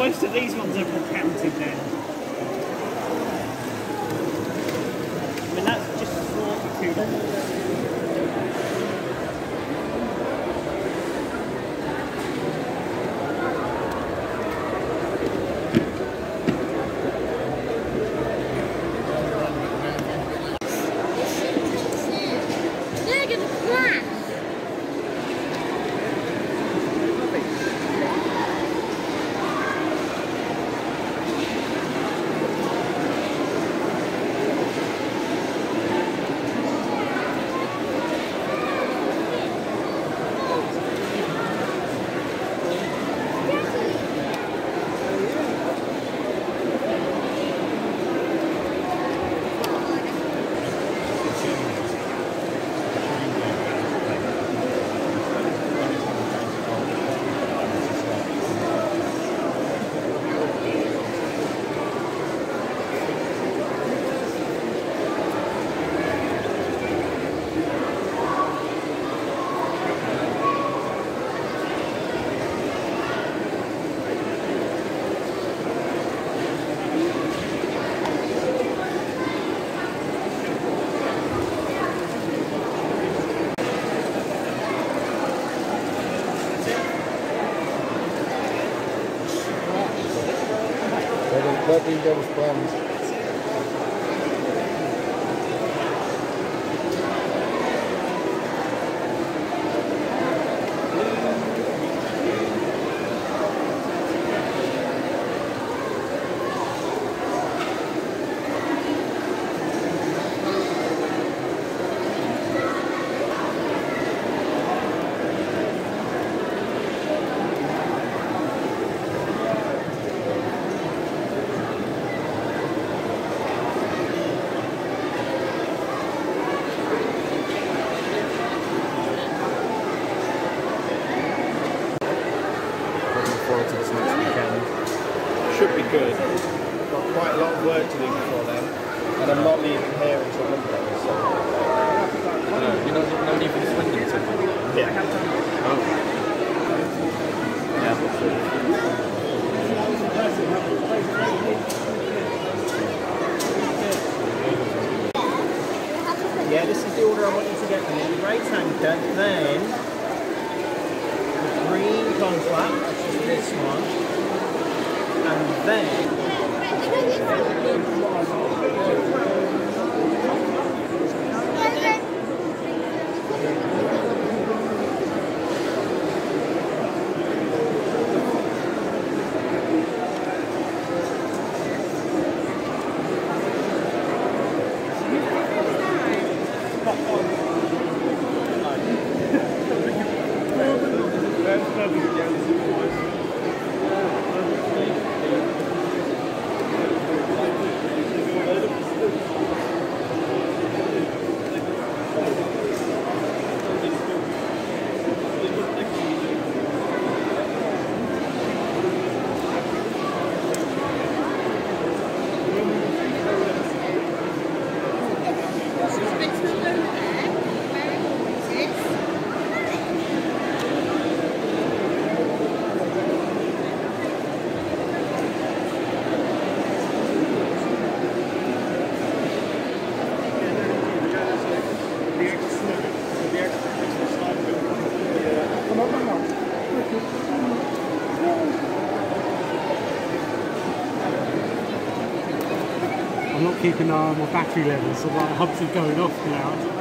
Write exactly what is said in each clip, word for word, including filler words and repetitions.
most of these ones are counted then. I mean, that's just forty-two dollars. Nothing that was promised. Should be good. Got quite a lot of work to do before then, and I'm not leaving here until Monday. So. No, you're not, not leaving this Monday until Monday? Yeah. Oh. Yeah, this is the order I want you to get. The right anchor, then the green contract, which is this one. And then I'm not keeping an eye on my battery levels, so like hubs are going off now.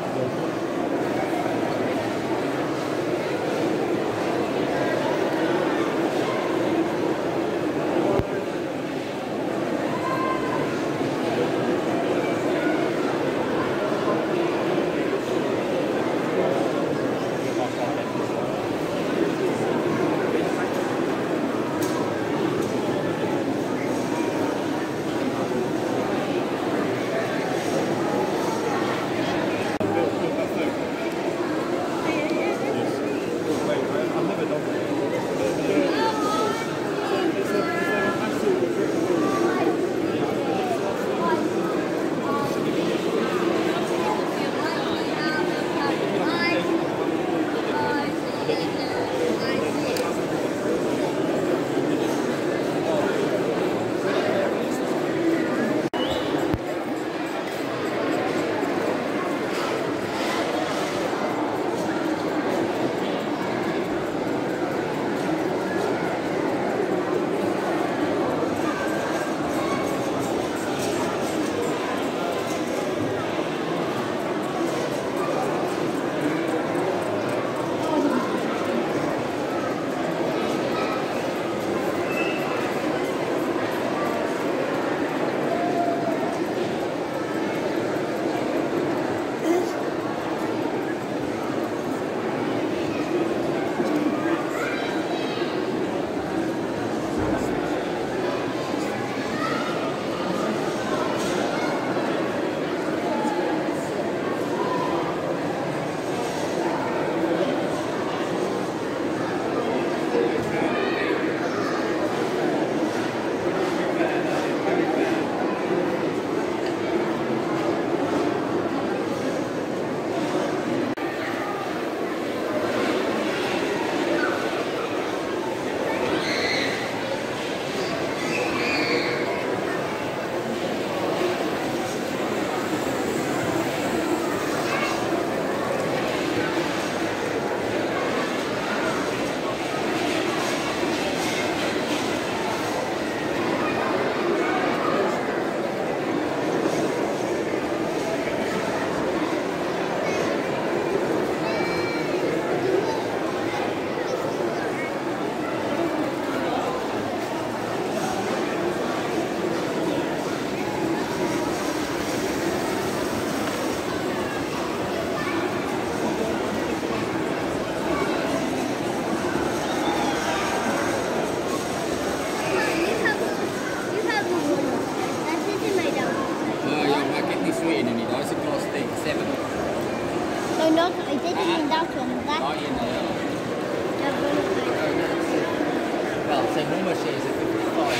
is a fifty-five.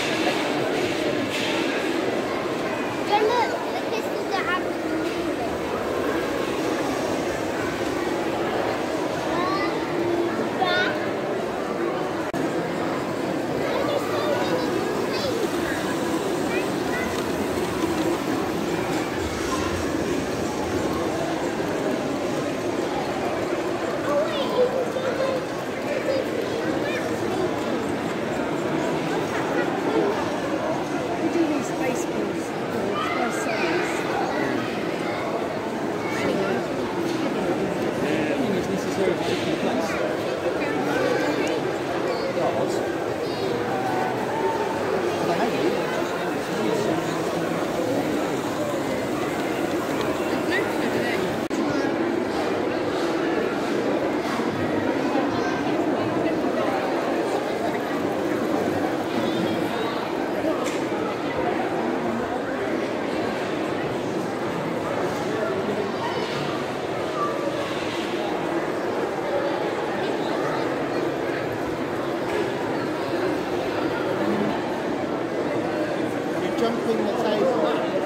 Go look, the pistols that have the movement. Uh, back. Why are there so many things? Oh wait, you can go like We do these baseballs by size. I don't think it's necessarily particularly complex. You're jumping the table.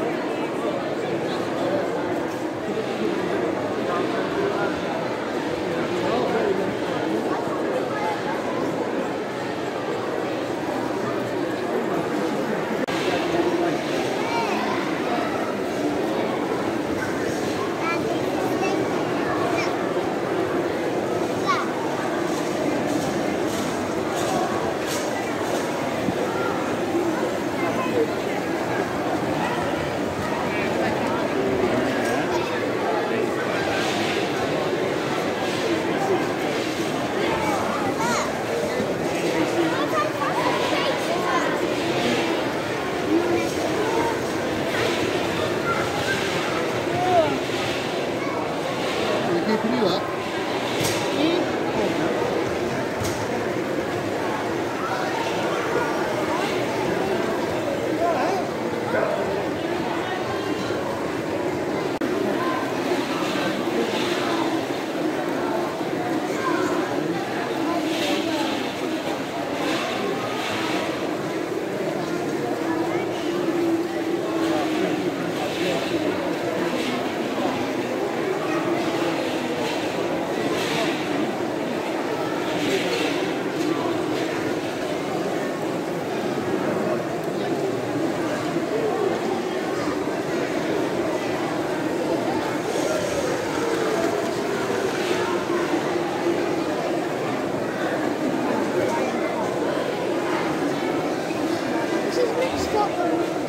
Keeping you up. This is Nick Scotland.